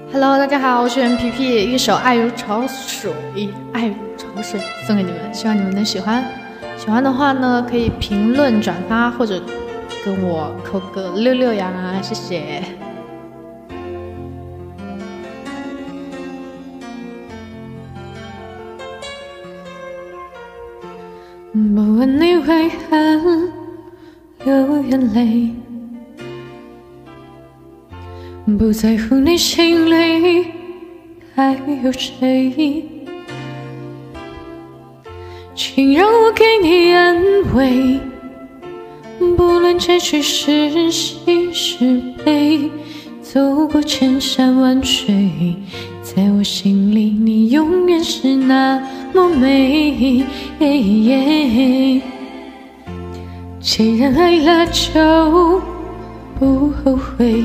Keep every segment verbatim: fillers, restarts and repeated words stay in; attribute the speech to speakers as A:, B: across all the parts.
A: Hello， 大家好，我是 M P P， 一首《爱如潮水》，爱如潮水送给你们，希望你们能喜欢。喜欢的话呢，可以评论、转发或者跟我扣个六六呀，谢谢。不问你为何流眼泪，不在乎你心里还有谁，请让我给你安慰，不论结局是喜是悲，走过千山万水，在我心里你永远是那么美。既然爱了就不后悔，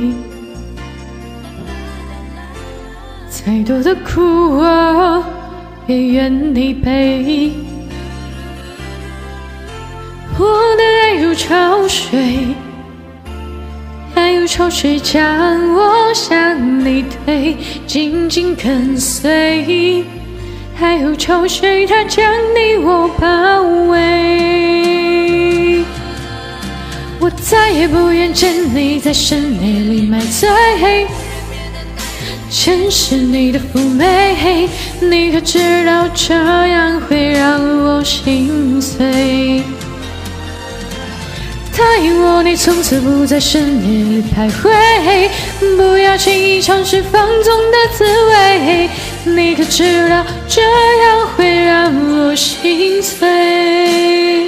A: 再多的苦我也愿你背。我的爱如潮水，爱如潮水将我向你推，紧紧跟随。爱如潮水，它将你我包围。我再也不愿见你在深夜里买醉，见识你的妩媚，你可知道这样会让我心碎。答应我，你从此不在深夜里徘徊，不要轻易尝试放纵的滋味，你可知道这样会让我心碎。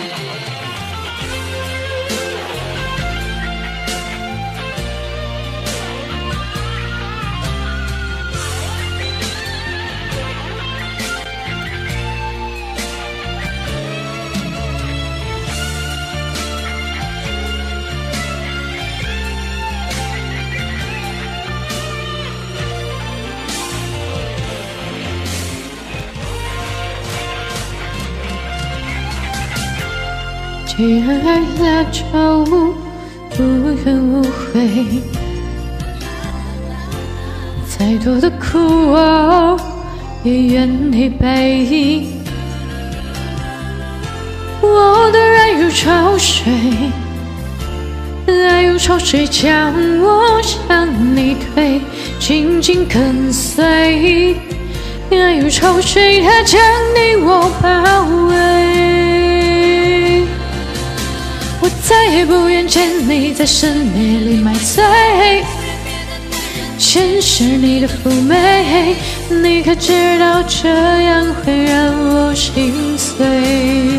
A: 既然爱了就不愿误会，再多的苦我也愿你背。我的爱如潮水，爱如潮水将我向你推，紧紧跟随。爱如潮水，它将你我包围。我再也不愿见你在深夜里买醉，见识你的妩媚，你可知道这样会让我心碎。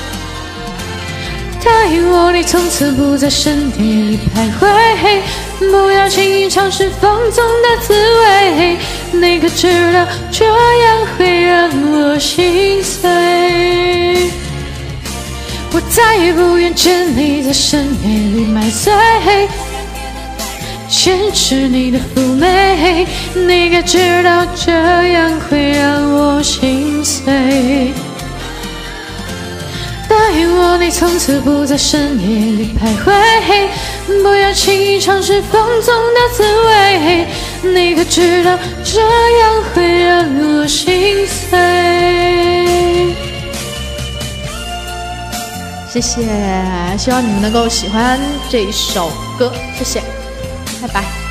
A: 答应我，你从此不在深夜里徘徊，不要轻易尝试放纵的滋味，你可知道这样会让我心碎。我再也不愿见你在深夜里买醉，见识你的妩媚，你该知道这样会让我心碎。答应我，你从此不在深夜里徘徊，不要轻易尝试放纵的滋味，你可知道这样会让我心碎。谢谢，希望你们能够喜欢这一首歌，谢谢，拜拜。